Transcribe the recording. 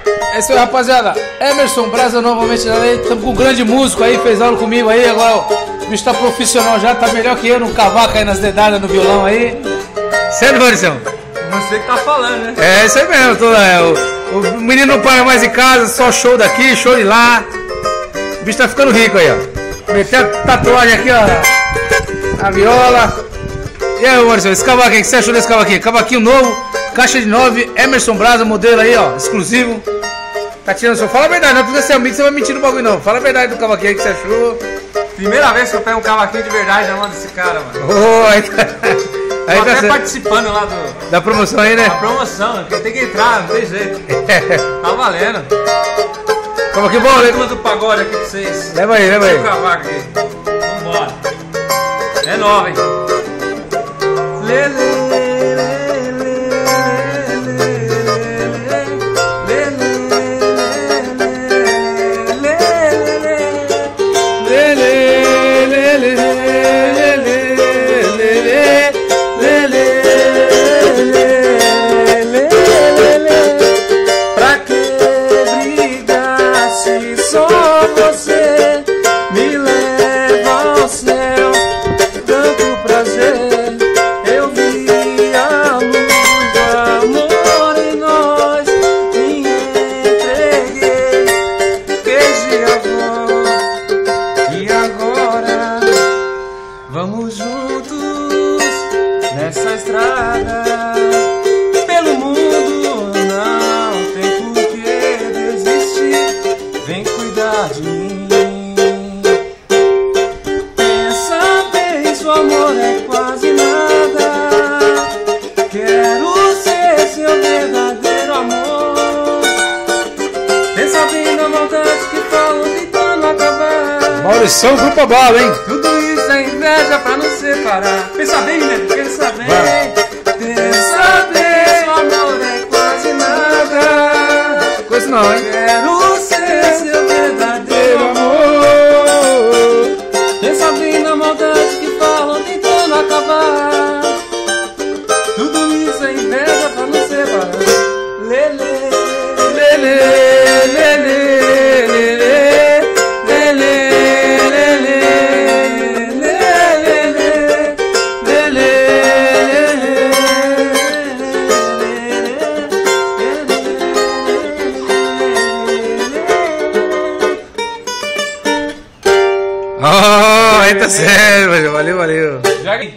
É isso aí, rapaziada. Emerson Brasa novamente na lei. Estamos com um grande músico aí, fez aula comigo aí. Agora o bicho tá profissional já, tá melhor que eu no cavaco aí, nas dedadas no violão aí. Sério, Maurício? Você que tá falando, né? É, isso aí mesmo. O menino não para mais em casa, só show daqui, show de lá. O bicho tá ficando rico aí, ó. Meteu a tatuagem aqui, ó. A viola. E aí, Maurício, esse cavaquinho, o que você achou desse cavaquinho? Cavaquinho novo, caixa de 9, Emerson Brasa, modelo aí, ó, exclusivo. Tá tirando só. Fala a verdade, não precisa ser amigo, você vai mentir no bagulho não. Fala a verdade do cavaquinho aí que você achou. Primeira vez que eu pego um cavaquinho de verdade na mão desse cara, mano. Oh, aí tá. Aí Tô tá até certo. Participando lá Da promoção aí, né? da promoção, porque tem que entrar, não tem jeito. Tá valendo. Cavaquinho bom, né? Turma do pagode aqui pra vocês. Leva aí, leva aí. O cavaco aqui. Vambora. É nova, hein? Pra que brigar se só você me leva ao céu? Tanto prazer, eu vi a luz do amor em nós. Me entreguei, desde avó. E agora vamos juntos nessa estrada. Pelo mundo não tem por que desistir. Vem cuidar de mim. Pensa bem, seu amor é quase nada. Quero ser seu verdadeiro amor. Pensa bem na maldade que falam tentando acabar. Maurição, grupo bala, hein? Tudo isso é inveja pra nos separar. Pensa bem, né? Pensa bem. Pensa bem, seu amor é quase nada. Coisa não, hein? Quero ser seu verdadeiro amor. Pensa bem na maldade que falam tentando acabar. Tudo isso é inveja pra nos separar. Lele, lele, lele, lele. Oh, aí tá sério, valeu, valeu. Joga aí.